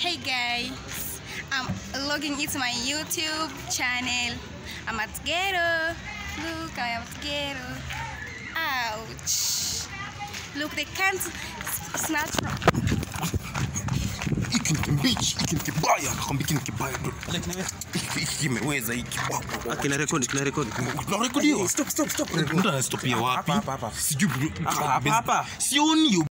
Hey guys, I'm logging into my YouTube channel. I'm at ghetto. Look, I am at ghetto. Ouch. Look, they can't snatch from. Bitch, ikimkibaya nakwambia ikimkibaya ndo. Ikimeweza iki. Akina record. Stop. Mtu anastopia wapi? Sijui. Sioni